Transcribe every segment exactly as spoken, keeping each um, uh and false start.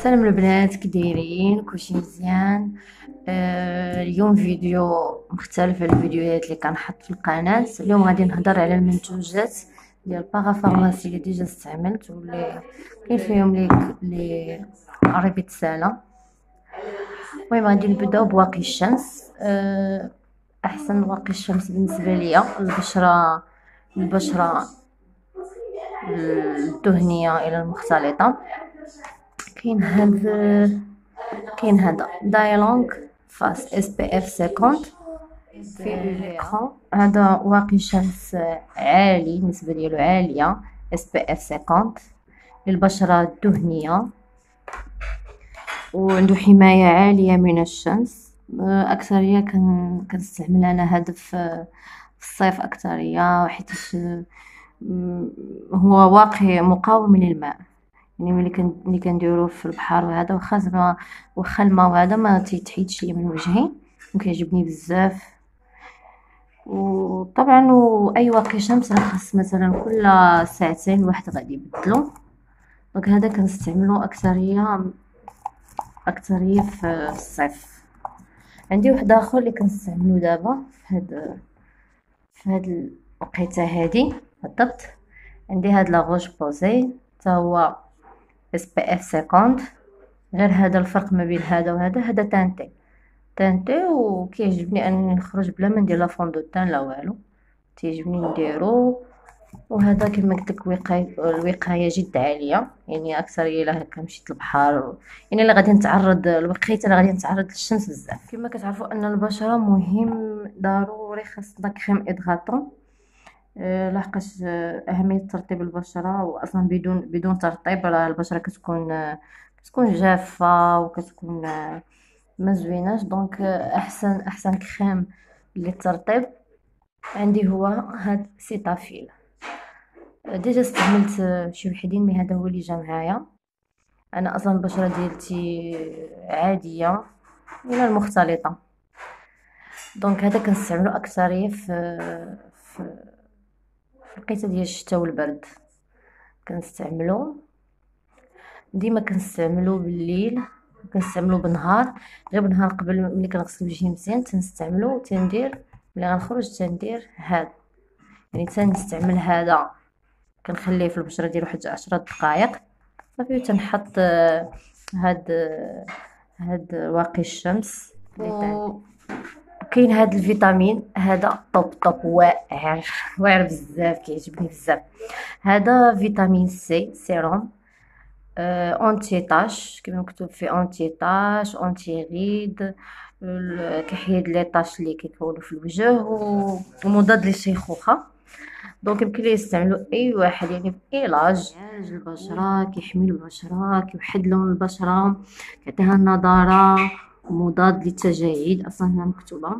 سلام البنات، كي دايرين؟ كلشي مزيان. آه اليوم فيديو مختلف على الفيديوهات اللي كنحط في القناه. اليوم غادي نهضر على المنتوجات ديال بارافارماسي اللي ديجا استعملت واللي كاين فيهم لي لي قريب سالا. المهم غادي نبداو بواقي الشمس. آه احسن واقي الشمس بالنسبه ليا البشره البشره الدهنيه الى المختلطه. كاين هاد كاين هذا دايلونغ فاس اس بي اف خمسين في ليكرون. هذا واقي شمس عالي، النسبه ديالو عاليه، اس بي اف خمسين للبشره الدهنيه، وعنده حمايه عاليه من الشمس. اكثريه كن كنستعمل انا هذا في في الصيف اكثريه، حيت هو واقي مقاوم للماء. يعني ملي كن ملي كنديروه في البحر وهذا، واخا زعما واخا الماء وهذا ما تيتحيدش ليا من وجهي، وكيعجبني بزاف. وطبعا واي واقي شمس راه خاص مثلا كل ساعتين الواحد غادي يبدلو. دونك هذا كنستعملو اكثريه اكثريه في الصيف. عندي واحد اخر اللي كنستعملو دابا في هاد في هاد الوقيته هادي بالضبط. عندي هاد لاغوش بوزي حتى هو اس بي اف خمسين. غير هذا الفرق ما بين هذا وهذا، هذا تانتي تانتي وكيعجبني انني نخرج بلا ما ندير لا فوندوتان لا والو، تيعجبني نديرو. وهذا كما قلت لك وقايه الوقايه جد عاليه، يعني اكثر الا هكا مشيت للبحر، يعني الا غادي نتعرض الوقيته اللي غادي نتعرض للشمس بزاف. كما كتعرفوا ان البشره مهم ضروري خاصنا كريم ادغاتون. أه لحقاش آه، اهميه ترطيب البشره، واصلا بدون بدون ترطيب راه البشره كتكون آه، كتكون جافه وكتكون آه، ما زويناش. دونك آه، احسن احسن كريم للترطيب عندي هو هاد سيتافيل. آه، ديجا استعملت آه، شي وحدين، مي هذا هو اللي جا معايا. انا اصلا البشره ديالتي عاديه الى المختلطه، دونك هذا كنستعملو اكثريه في في في الوقيته ديال الشتاء والبرد. كنستعملو ديما كنستعملو بالليل، كنستعملو بالنهار. غير بالنهار قبل ملي كنغسل وجهي مزيان تنستعملو، تندير ملي غنخرج تندير هذا، يعني تنستعمل هذا كنخليه في البشره ديال واحد عشرة دقائق صافي. تنحط آه، هاد آه، هاد واقي الشمس. وكاين هاد الفيتامين هذا طوب طوب واعر واعر بزاف، كيعجبني بزاف. هذا فيتامين سي سيروم آه، اونتي طاش، كما مكتوب فيه اونتي طاش اونتي غيد، ال- كيحيد لي طاش اللي كيكونوا في الوجه، و- ومضاد للشيخوخه. دونك يمكن ليه يستعملوا اي واحد، يعني في اي لاج. كيعالج البشره، كيحمي البشره، كيوحد لون البشره، كيعطيها النضاره، ومضاد للتجاعيد، اصلا هنا مكتوبه.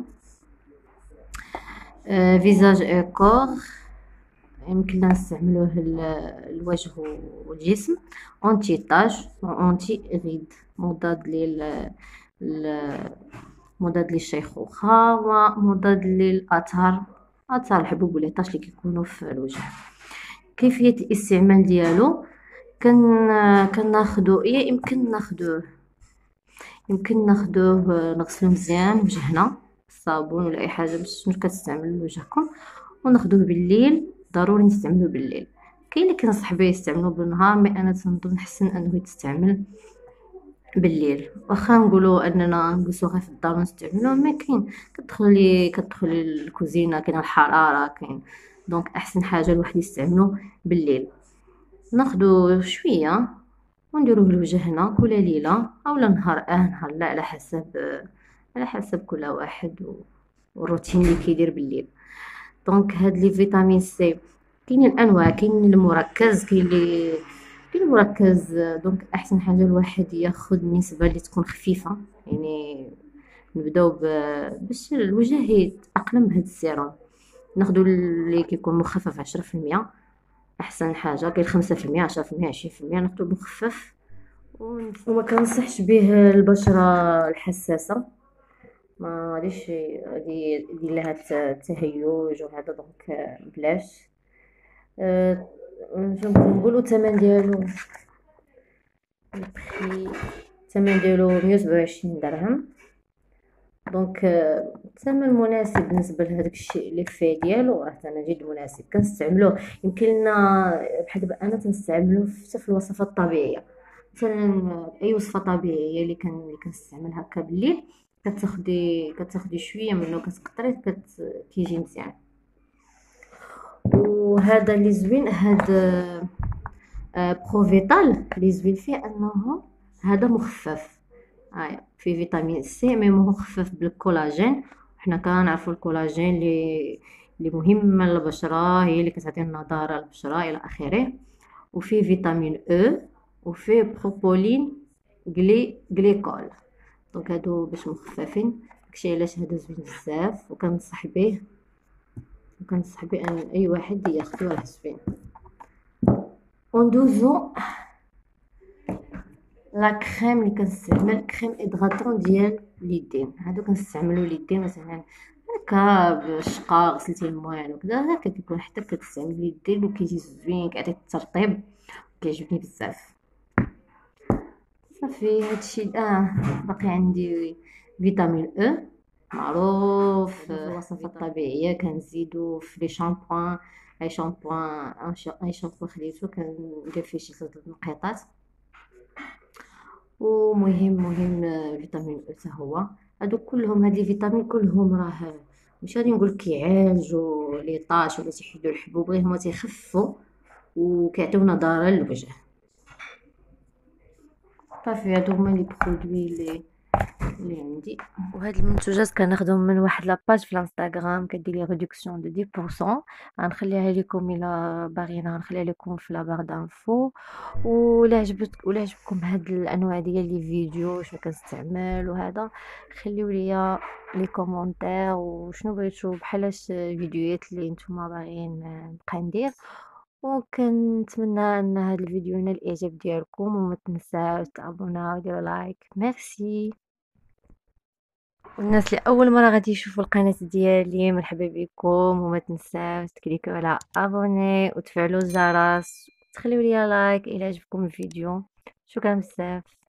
آه فيزاج ايكور يمكن نستعملوه الوجه والجسم. اونتي تاج وانتي غيد، مضاد لل ل- مضاد للشيخوخة، ومضاد للآثار، آثار الحبوب والعطاش اللي كيكونوا في الوجه. كيفية الاستعمال ديالو، كن كناخدو يا يمكن ناخدوه يمكن ناخدوه نغسلو مزيان وجهنا بالصابون ولا اي حاجه باش شنو كتستعملوا لوجهكم، وناخدوه بالليل. ضروري نستعملوه بالليل. كاين اللي كنصح بيه يستعملوه بالنهار، مي انا تنظن حسن انه يتستعمل بالليل. واخا نقولوا اننا نجلسوا غير في الدار ونستعملوه، ما كاين كتدخلي كتدخلي الكوزينه، كاين الحراره كاين. دونك احسن حاجه الواحد يستعملوه بالليل. ناخدو شويه ونديروه لوجهنا كل ليله، او نهار اه نهار لا، على حسب على حسب كل واحد و- والروتين اللي كيدير بالليل. دونك هاد لي فيتامين سي كاينين الانواع، كاين المركز، كاين اللي كاين المركز. دونك احسن حاجه الواحد ياخذ نسبه اللي تكون خفيفه، يعني نبداو ب- باش الوجه يتاقلم بهذا السيروم. ناخذ اللي كيكون مخفف عشرة في المية، احسن حاجه. كاين خمسة في المية، عشرة في المية، عشرين في المية. ناخذ المخفف. وما كنصحش به البشره الحساسه، ما غاديش غادي يدير لها الت- التهيج وهذا، دونك آه، بلاش. أه شنو نقولوا الثمن ديالو؟ البخي الثمن ديالو مية وسبعة وعشرين درهم. دونك الثمن مناسب بالنسبه لهداك الشيء اللي فيه ديالو، راه ثمن جد مناسب. كنستعملوه يمكن لنا بحال دابا انا تنستعملوه حتى في الوصفات الطبيعيه. مثلا اي وصفه طبيعيه اللي كان اللي كنستعمل هكا بالليل، كتاخدي كتاخدي شويه منه كتقطريه كت... كيجي مزيان. وهذا اللي زوين، هاد آه، بروفيتال اللي زوين فيه انه هذا مخفف. هاي فيه فيتامين سي، مي هو مخفف بالكولاجين. حنا كنعرفوا الكولاجين اللي اللي مهمه للبشره، هي اللي كتعطي النضاره للبشره الى اخره. وفيه فيتامين او، وفيه بروبولين غلي غليكول. دونك هادو باش مخففين، داكشي علاش هذا زوين بزاف. وكنصح به وكنصح به ان اي واحد ياخذو، راه زوين. وندوزو لا كريم اللي كنستعمل، كريم ادغاتون ديال اليدين. هادو كنستعملو اليدين مثلا هكا بشقا غسلتي الموان وكذا، هكا كيكون حتى كتستعمل اليدين وكيجي زوين، كيعطي الترطيب، كيعجبني بزاف. صافي هادشي. اه باقي عندي فيتامين او، معروف في الوصفات الطبيعيه. كنزيدو في لي شامبوان، اي شامبوان اي شامبوان خديتو كندير فيه شي ثلاثه نقيطات. ومهم مهم آه، فيتامين او حتى هو. هادو كلهم، هاد لي فيتامين كلهم راه مش غادي نقول كيعالجوا لي طاش ولا تيحيدوا الحبوب، غير هما تيخفوا وكيعطيو نضاره للوجه. صافي هادو هما لي برودوي لي اللي عندي. وهاد المنتوجات كناخدهم من واحد لاباج في الانستغرام كدير لي ريدكسيون دو عشرة بالمية. غنخليها لكم الا باغيين، غنخليها لكم في لا بار دانفو. ولا عجبت ولا عجبكم هاد الانواع ديال لي فيديو شنو كنستعمل وهذا، خليو ليا لي كومونتير وشنو بغيتو بحال اش فيديوهات اللي نتوما باغيين نبقى ندير. وكنتمنى ان هاد الفيديو ينال الاعجاب ديالكم، وما تنساوش تابوناو وديروا لايك. ميرسي. والناس اللي اول مره غادي يشوفوا القناه ديالي، مرحبا بكم. وما تنساوش تكليكوا على ابوني وتفعلوا الجرس، تخليوا لي لايك الى عجبكم الفيديو. شكرا بزاف.